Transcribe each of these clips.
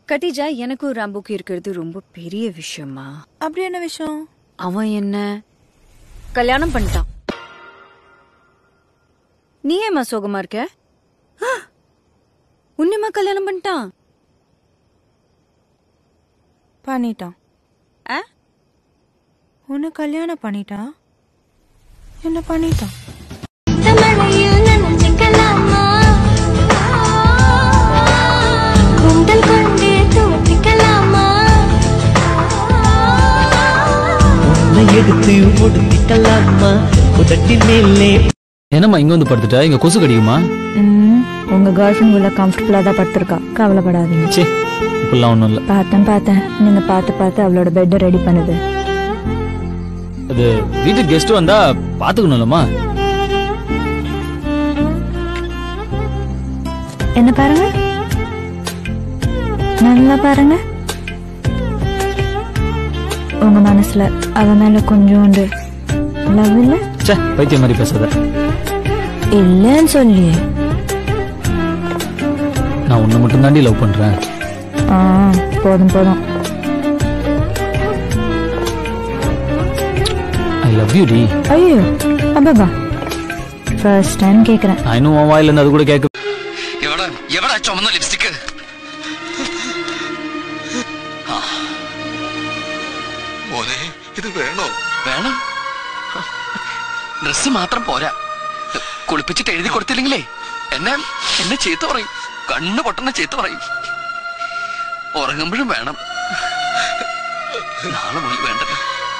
கட்டிஜா எனக்கும் ராம்புக்கு இருக்கிறது ரொம்ப பெரிய விஷயமா. அப்படி என்ன விஷயம்? அவன் என்ன கல்யாணம் பண்ணிட்டான். நீ ஏமா சோகமா இருக்க? உன்னியமா கல்யாணம் பண்ணிட்டான்? பண்ணிட்டான். உன்னை கல்யாணம் பண்ணிட்டான்? என்ன பண்ணிட்டான்? என்னம்மா இங்க வந்து படுத்துட்டா? இங்க கொசு கடிக்குமா? உங்க கேர்ள் ஃபிரெண்ட் உள்ள கம்ஃபர்டபுளா தான் படுத்திருக்கா, கவலைப்படாதீங்க. இப்பெல்லாம் ஒண்ணும் இல்ல. பார்த்தேன் நீங்க பார்த்து அவளோட பெட் ரெடி பண்ணுது. அது வீட்டுக்கு கெஸ்ட் வந்தா பாத்துக்கணும்லமா. என்ன பாருங்க, நல்லா பாருங்க. உங்க மனசுல அவ மேல கொஞ்சோண்டு லவ் இல்ல? பைத்தியம் மாதிரி பேசாத. இல்லன்னு சொல்லி நான் உன்னை மட்டும் தாண்டி லவ் பண்றேன். போதும். ஐ லவ் யூ டி. ஐயோ அப்பா, ஃபர்ஸ்ட் டைம் கேக்குறேன். நான் இன்னும் உன் வாயில இருந்து அது கூட கேட்க. எவடா ചുമന്ന ലിപ്സ്റ്റിക്? മോനെ ഇത് വേണോ? വേണം. ഡ്രസ് മാത്രം പോരാ, കുളിപ്പിച്ചിട്ട് എഴുതി കൊടുത്തില്ലെങ്കിലേ എന്നെ ചീത്ത പറയും. കണ്ണു പൊട്ടുന്ന ചീത്ത പറയും. ഉറങ്ങുമ്പോഴും വേണം. നാളെ മുതൽ വേണ്ടല്ലോ.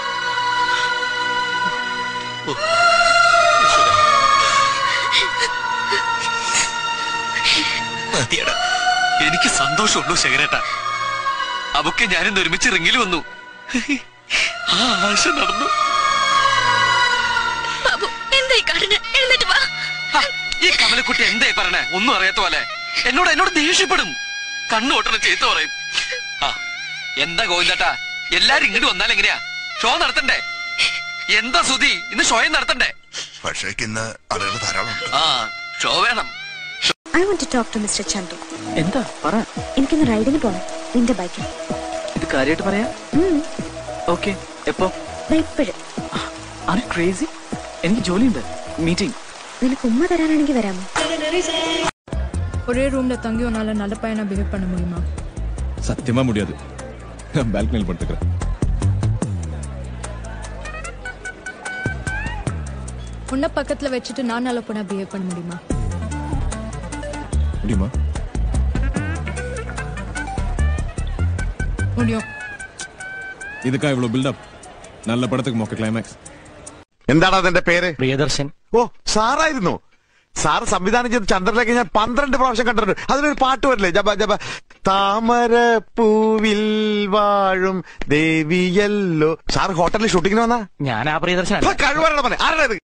എനിക്ക് സന്തോഷമുള്ളൂ ശേഖരേട്ടാ. അവക്ക് ഞാനിന്ന് ഒരുമിച്ച് റിങ്ങിൽ വന്നു. ആ ആശ നടന്നു. ഈ കമലക്കുട്ടി എന്തായി പറഞ്ഞേ? ഒന്നും അറിയാത്ത പോലെ എന്നോട് ദേഷ്യപ്പെടും. കണ്ണു പൊട്ടണ ചീത്ത പറയും. എന്താ ഗോവിന്ദേട്ടാ, എല്ലാരും ഇങ്ങോട്ട് വന്നാൽ എങ്ങനെയാ? ഷോ നടത്തണ്ടേ? എന്താ സുധി, ഇന്ന് ഷോയും നടത്തണ്ടേ? പക്ഷേ ഇന്ന് ആളുകൾ ധാരാളം. ഷോ വേണം. I want to talk to Mr. Chandu. എന്താ പറ? എനിക്കൊന്ന് റൈഡിന് പോണം നിന്റെ ബൈക്കിൽ. ഇത് കാര്യമായിട്ട് പറയാ? ഓക്കെ. എപ്പോ? ഇപ്പോഴും. Are crazy? എനിക്ക് ജോലിയുണ്ട്, മീറ്റിംഗ്. നിനക്ക് ഉമ്മ തരാനാണെങ്കിൽ വരാമോ? ஒரே ரூம்ல தங்கி உன்னால நல்ல பையனா பிஹேவ் பண்ண முடியுமா? சத்தியமா முடியாது. நான் பால்கனியில் படுத்துக்கிறேன். உன்னை பக்கத்துல வச்சுட்டு நான் நல்ல பொண்ணா பிஹேவ் பண்ண முடியுமா? முடியுமா? முடியும். இதுக்கா இவ்வளவு பில்டப்? நல்ல படத்துக்கு மொக்க கிளைமாக்ஸ். എന്താണ് അതിന്റെ പേര്? പ്രിയദർശൻ. ഓ, സാറായിരുന്നു. സാറ് സംവിധാനം ചെയ്ത് ചന്ദ്രനിലേക്ക് ഞാൻ 12 പ്രാവശ്യം കണ്ടിട്ടുണ്ട്. അതിനൊരു പാട്ട് വരില്ലേ? ജപ ജപ താമര പൂവിൽ വാഴും ദേവിയല്ലോ. സാർ ഹോട്ടലിൽ ഷൂട്ടിങ്ങിന് വന്നാ? ഞാൻ ആ പ്രിയദർശൻ കഴിവറ ആരാ ഇത്?